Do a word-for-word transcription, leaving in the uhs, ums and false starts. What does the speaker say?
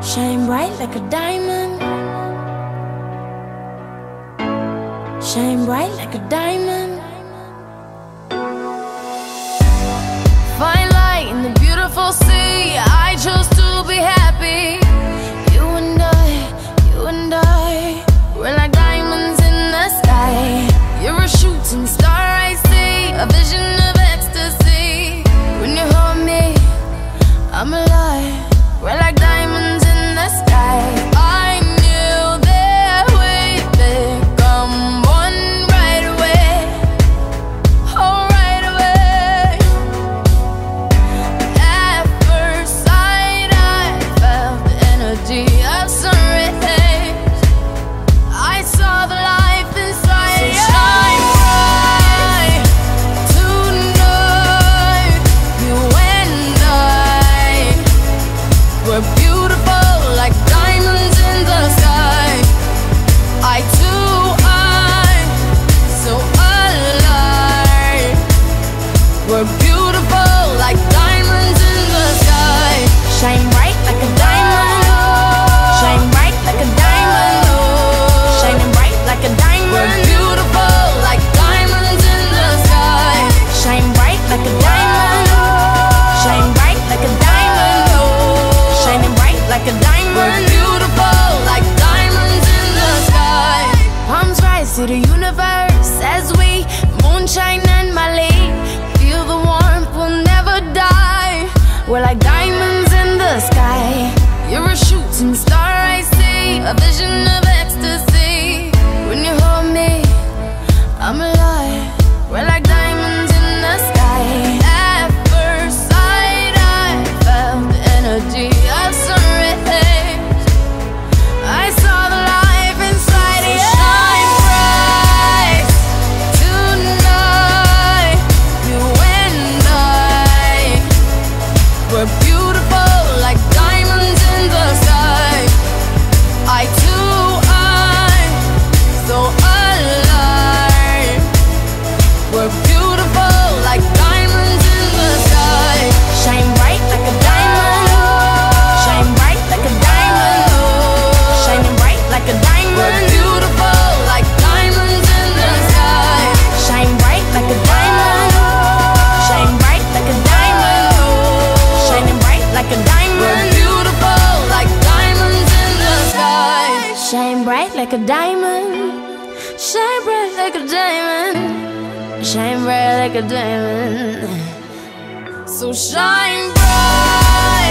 Shine bright like a diamond. Shine bright like a diamond. Find light in the beautiful sea. I chose to be happy. You and I, you and I, we're like diamonds in the sky. You're a shooting star I see, a vision of ecstasy. When you hold me, I'm alive. We're like diamonds in the sky. I knew that we'd become one right away. Oh, right away. At first sight, I felt the energy of sun rays. I saw the life inside you. So shine bright tonight. You and I, we're beautiful like diamonds in the sky. I too, I'm so alive. We're beautiful like diamonds in the sky. Shine bright like a diamond. Shine bright like a diamond. Shining bright like a diamond. We're beautiful like diamonds in the sky. Shine bright like a diamond. Shine bright like a diamond. Shining bright like a diamond. We're beautiful like diamonds in the sky. Palms rise to the universe as we moonshine and Mali. Feel the warmth, we'll never die. We're like diamonds in the sky. You're a shooting star I see, a vision of ecstasy. When you hold me, I'm alive. We're like diamonds in the sky. At first sight, I felt the energy of sun rays. I saw the life inside you. Shine bright tonight. You and I, we're beautiful like diamonds in the sky. I too, I'm so alive. We're beautiful like diamonds in the sky. Shine bright like a diamond. Shine bright like a diamond. Shining bright like a diamond. We're beautiful like diamonds in the sky. Shine bright like a diamond. Shine bright like a diamond. Shining bright like a diamond. We're beautiful like diamonds in the sky. Shine bright like a diamond. Shine bright like a diamond. Shine bright like a diamond. So shine bright.